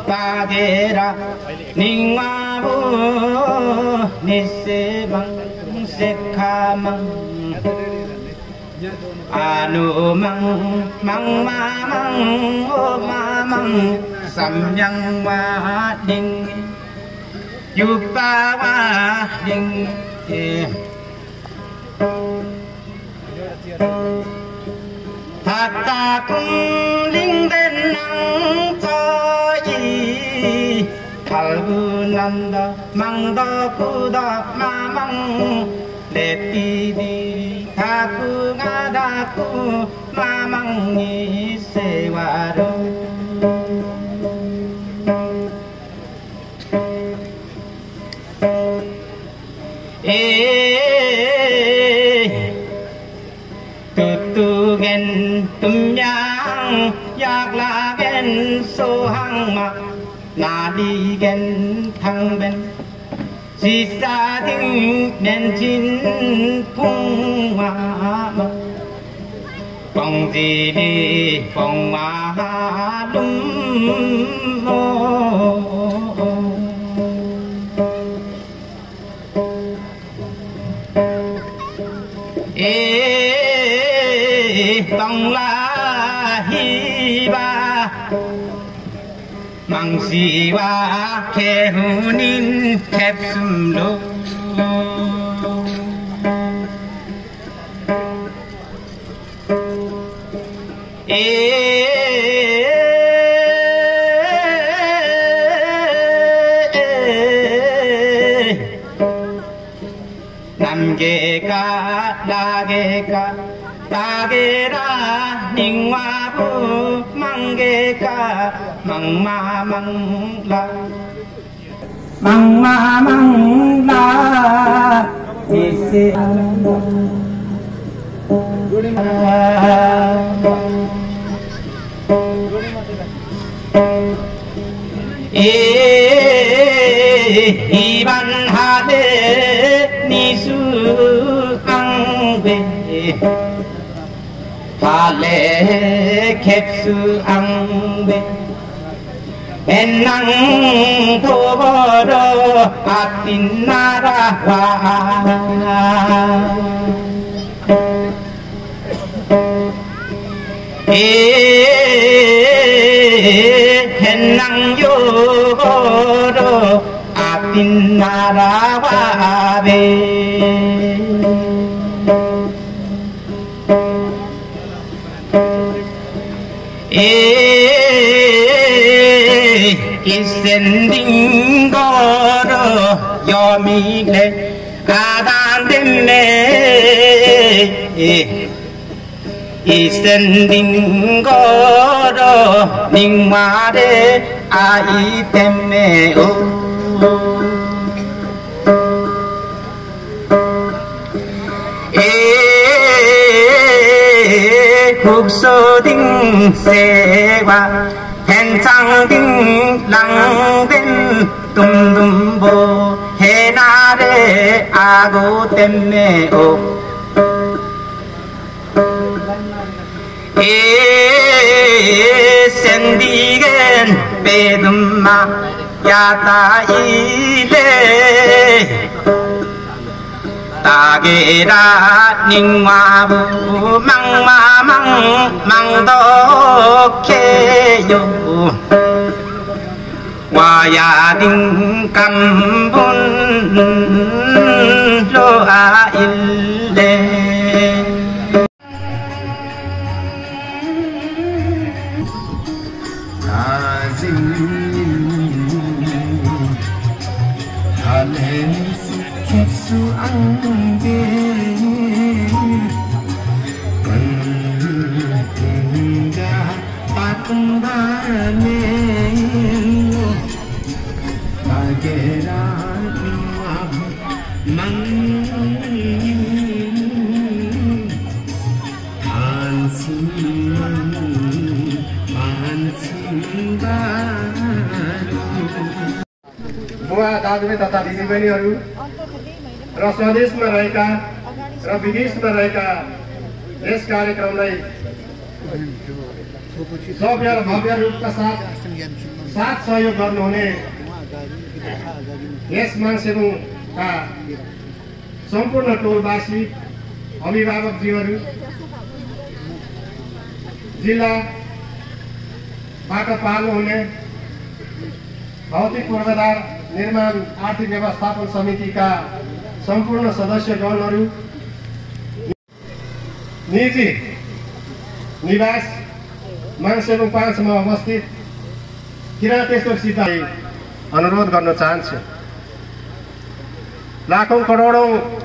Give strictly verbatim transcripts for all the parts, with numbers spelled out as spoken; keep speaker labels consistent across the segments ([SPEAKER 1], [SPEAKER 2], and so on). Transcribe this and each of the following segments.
[SPEAKER 1] Pagera Ningwabu Nisemang Sekhamang Anu mang mang mamang o mamang samyang wa ding yupa wa ding Thata cung linh bên nắng cho gì thal nanda mang da ku da mamang để đi đi tha ku nga da ku ma mang ni se wa ro e tu tu gen tum yang yak la gen so hang ma na đi gen thang ben si sa tiếng đèn chín phung hoa phòng gì đi phòng hoa đúng mô ê tông la hi ba mang si wa khe hu nin khép sum lo ê nam ge ka da ge ka ta ge ra ning wa bu mang ge ka mang ma mang la mang ma mang la ni se e ban ha de ni su ang be ha le khép su ang be en nang tho bo ro atin na ra wa e en nang yo ro atin na ra wa be e isending goro yomi le adan denne isending goro ningmare ai temme o cuộc sơ đinh xe qua hẹn trăng đinh lăng bên tum tum bồ hè na re a go tem me o e sen đi gen be dum ma ya ta i le ta ge ra ning ma bu mang ma mang mang do ke yo wa ya ding kam bun lo a il le azim halen su ang ge kan tinga patmbane bagera mang ansin ansin buah dadme tata didi बहिनीहरु र स्वदेशमा रहेका र विदेशमा रहेका यस कार्यक्रमलाई भव्य र भव्य रूपका साथ
[SPEAKER 2] साथ सहयोग गर्नुहुने यस मानसेबुङका सम्पूर्ण टोलवासी अभिभावकज्यूहरू जिल्लाबाट पाल्नुहुने भौतिक पूर्वाधार निर्माण आर्थिक व्यवस्थापन समितिका सम्पूर्ण सदस्यगणहरू निजी निवास मानसेबुङ पाँचमा अवस्थित किराँतेश्वर सिपाही अनुरोध गर्न चाहन्छु। लाखौं करोडौं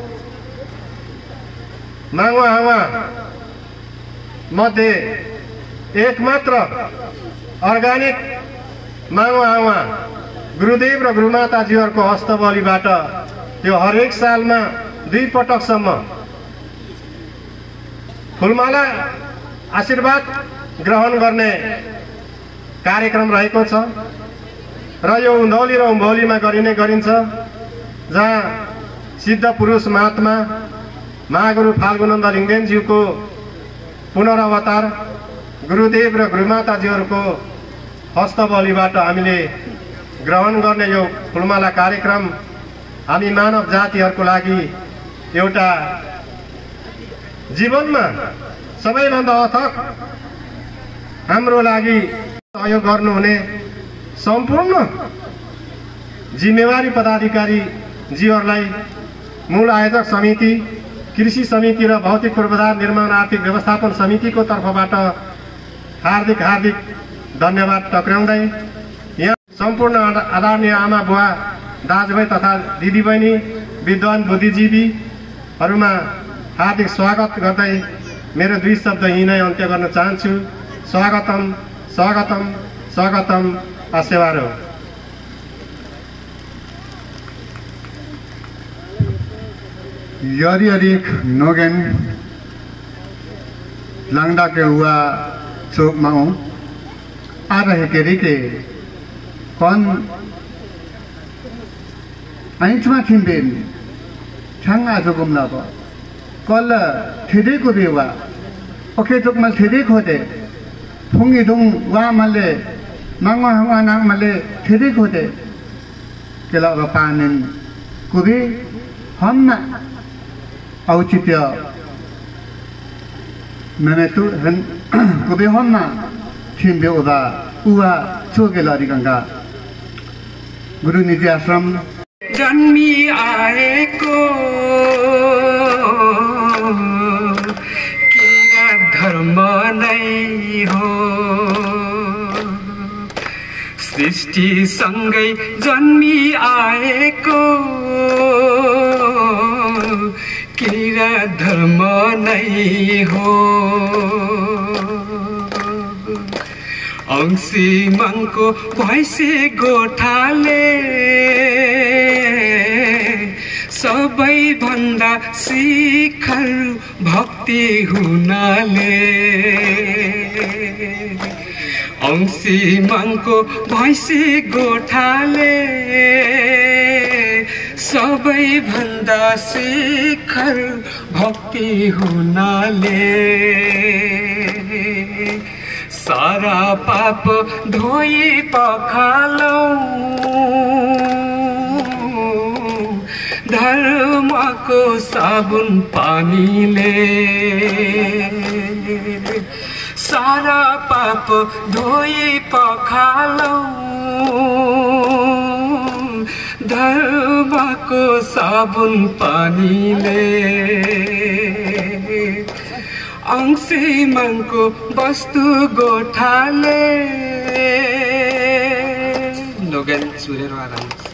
[SPEAKER 2] मागवा हावा मध्ये एकमात्र अर्गानिक मागवा हावा गुरुदेव र गुरुमाताजीहरूको हस्तबलिबाट त्यो हरेक सालमा दुई पटकसम्म फुलमाला आशीर्वाद ग्रहण गर्ने कार्यक्रम रहेको छ र यो उन्धौली र उम्भौलीमा गरिने गरिन्छ, जहाँ सिद्ध पुरुष महात्मा महागुरु फाल्गुनन्द लिङ्गदेनज्यूको पुनरावतार गुरुदेव र गुरुमाताजीहरूको हस्तबलिबाट हामीले ग्रहण गर्ने यो फुलमाला कार्यक्रम हामी मानव जातिहरूको लागि एउटा जीवनमा सबैभन्दा अथक हाम्रो लागि सहयोग गर्नुहुने सम्पूर्ण जिम्मेवारी पदाधिकारी जीहरूलाई मूल आयोजक समिति, कृषि समिति र भौतिक पूर्वाधार निर्माण आर्थिक व्यवस्थापन समितिको तर्फबाट हार्दिक हार्दिक धन्यवाद टक्राउँदै यहाँ सम्पूर्ण आदरणीय आमा बुवा दाजुभाइ तथा दिदीबहिनी विद्वान बुद्धिजीवीहरूमा हार्दिक स्वागत गर्दै मेरो दुई शब्द यहीँ नै अन्त्य गर्न चाहन्छु। स्वागतम स्वागतम स्वागतम आसेवारो।
[SPEAKER 3] यरी अरिक नोगेन लंगडा के हुआ चोक माओ आ रहे के रिके कौन आइंचमा खिंबेन छंगा जो गुमना को कल ठेदे को बेवा ओके तो मल ठेदे को दे फुंगी दुंग वा मले मांगवा हवा नांग मले ठेदे को दे केला बपानन कुबी हम ना औचित्य मैंने तो कुबी हम ना थीम बे उदा उवा चोगेला रिगंगा गुरु निजी आश्रम
[SPEAKER 1] जन्मी आएको किरा धर्म नै हो, सृष्टि सँगै जन्मी आएको किरा धर्म नै हो। अंशी मनको भैँसी गोठाले सबैभन्दा शिखर भक्ति हुनाले, अंशी मनको भैँसी गोठाले सबैभन्दा शिखर भक्ति हुनाले, सारा पाप धोई पखालौं धर्मको साबुन पानीले, सारा पाप धोई पखालौं धर्मको साबुन पानीले, अंशी मनको वस्तु गोठाले। लोगन सूर्य